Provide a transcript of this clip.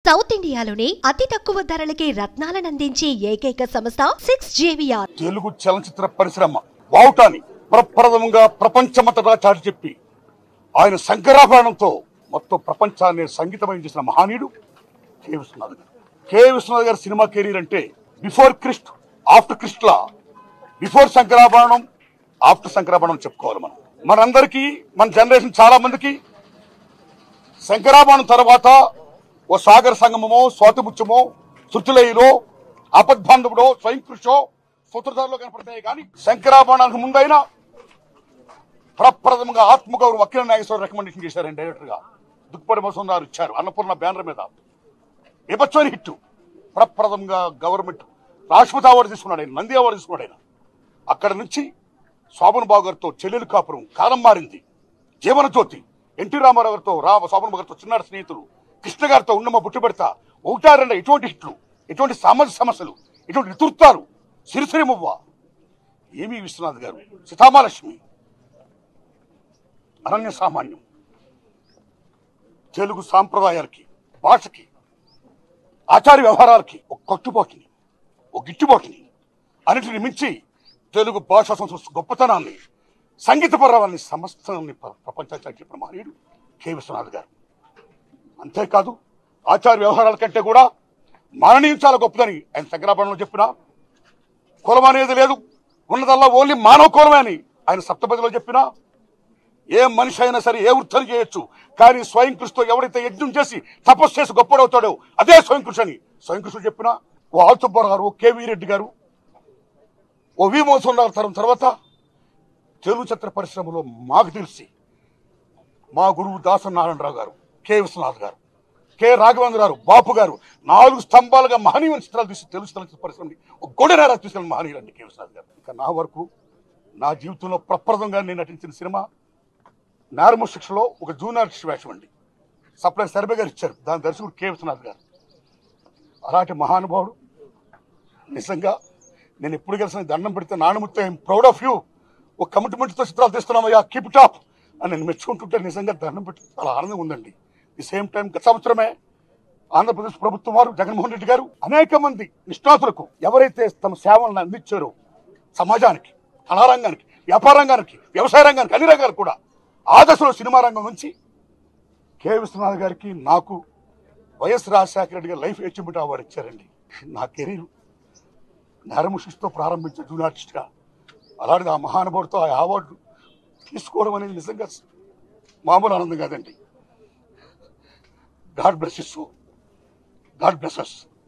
South ఇండియాలోనే అతి తక్కువ ధరలకి రత్నాలను అందించే ఏకైక సంస్థ 6JVR. తెలుగు చలనచిత్ర పరిశ్రమ బావుటాన్ని ప్రప్రథమంగా ప్రపంచమంతటా చాటి చెప్పి ఆయన శంకరాభరణంతో మొత్తం ప్రపంచాన్ని సంగీతమయం చేసిన మహానీయుడు కె. విశ్వనాథ్ గారు. కె. విశ్వనాథ్ గారి సినిమా కెరీర్ అంటే బిఫోర్ క్రిస్ట్, ఆఫ్టర్ క్రిస్ట్లా, బిఫోర్ శంకరాభరణం, ఆఫ్టర్ శంకరాభరణం చెప్పుకోవాలి. మనందరికీ, మన జనరేషన్ చాలా మందికి శంకరాభరణం తర్వాత ఓ సాగర సంగమమో, స్వాతిముత్యమో, శృతిలయలో, ఆపద్బాంధవుడో, స్వయం కృషో, సూత్రధారలో కనపడతాయి. కానీ శంకరాభరణానికి ముందైనా ప్రప్రథమంగా ఆత్మగౌరవం అఖిల నాగేశ్వరరావు రికమెండేషన్ చేశారండి. డైరెక్టర్ గా దుక్కుపడి మసందారు ఇచ్చారు. అన్నపూర్ణ బ్యానర్ మీద విభత్సని హిట్. ప్రప్రథమంగా గవర్నమెంట్ రాష్ట్రపతి అవార్డు తీసుకున్నాడు ఆయన, నంది అవార్డు తీసుకున్నాడు ఆయన. అక్కడ నుంచి శోభన్ బాబు గారితో చెల్లెలు కాపురం, కాలం మారింది, జీవన జ్యోతి, ఎన్టీ రామారావు గారితో శోభన్ బాబు గారితో చిన్నాడు స్నేహితులు, కృష్ణ గారితో ఉన్నమ బుట్టుబెడతా, ఒకటారండ ఇటువంటి హిట్లు, ఇటువంటి సామాజిక సమస్యలు, ఇటువంటి ఋతుత్వాలు, సిరిసిరిమువ్వ, ఏమి విశ్వనాథ్ గారు, సీతామహాలక్ష్మి, అనన్య సామాన్యం, తెలుగు సాంప్రదాయాలకి, భాషకి, ఆచార వ్యవహారాలకి ఒక కట్టుబాటుని, ఒక గిట్టుబాటుని, అన్నిటిని మించి తెలుగు భాషా సంస్కృతి గొప్పతనాన్ని, సంగీత పర్వాన్ని, సమస్తాన్ని ప్రపంచానికి చెప్పిన మహనీయుడు కె. విశ్వనాథ్ గారు. అంతేకాదు ఆచార వ్యవహారాల కంటే కూడా మాననీయం చాలా గొప్పదని ఆయన శంకరాభరణంలో చెప్పిన, కులం అనేది లేదు, ఉన్నదల్లా ఓన్లీ మానవ కులమే అని ఆయన సప్తపదిలో చెప్పినా, ఏ మనిషి అయినా సరే ఏ వృత్తిని చేయొచ్చు, కానీ స్వయం కృషితో ఎవరైతే యజ్ఞం చేసి తపస్సు చేసి గొప్పడవుతాడో అదే స్వయం కృషి అని స్వయం కృషి చెప్పినా, ఓ ఆల్సుబ్బారావు గారు, ఓ కె.వి. రెడ్డి గారు, ఓ వి. మోహన్ తరం తర్వాత తెలుగు చిత్ర పరిశ్రమలో మాకు తెలిసి మా గురువు దాసనారాయణరావు గారు, కె. విశ్వనాథ్ గారు, కె. రాఘవేంద్ర గారు, బాపు గారు 4 స్తంభాలుగా మహనీయుని చిత్రాలు తీసి తెలుగు చలనచిత్ర పరిశ్రమని ఒక గొడవ తీసుకెళ్ళిన మహనీయుడు అండి కె. విశ్వనాథ్ గారు. ఇంకా నా వరకు నా జీవితంలో ప్రప్రదంగా నేను నటించిన సినిమా నారమ శిక్షలో ఒక జూనియర్ ఆర్టిస్ట్ వేషం అండి. సప్లై సర్వే గారు ఇచ్చారు, దాని దర్శకుడు కె. విశ్వనాథ్ గారు. అలాంటి మహానుభావుడు నిజంగా నేను ఎప్పుడు కలిసిన దండం పెడితే, నాన్నమూర్తి ఐఎమ్ ప్రౌడ్ ఆఫ్ యూ, ఒక కమిట్మెంట్తో చిత్రాలు తీస్తున్నామయ్యా, కీప్ ఇట్ అప్ అని నేను మెచ్చుకుంటుంటే నిజంగా దండం పెట్టి చాలా ఆనందంగా ఉందండి. ది సేమ్ టైం గత సంవత్సరమే ఆంధ్రప్రదేశ్ ప్రభుత్వం వారు, జగన్మోహన్ రెడ్డి గారు అనేక మంది నిష్ణాతులకు ఎవరైతే తమ సేవలను అందించారో సమాజానికి, కళారంగానికి, వ్యాపార రంగానికి, వ్యవసాయ రంగానికి, అన్ని రంగాలకు కూడా ఆ దశలో సినిమా రంగం నుంచి కె. విశ్వనాథ్ గారికి, నాకు వైఎస్ రాజశేఖర రెడ్డి గారు లైఫ్ అచీవ్మెంట్ అవార్డు ఇచ్చారండి. నా కెరీర్ నేరముషితో ప్రారంభించిన జూనియర్ ఆర్టిస్ట్గా అలాంటిది ఆ మహానుభావుడితో ఆ అవార్డు తీసుకోవడం అనేది నిజంగా మామూలు ఆనందం కాదండి. God bless you so, God bless us.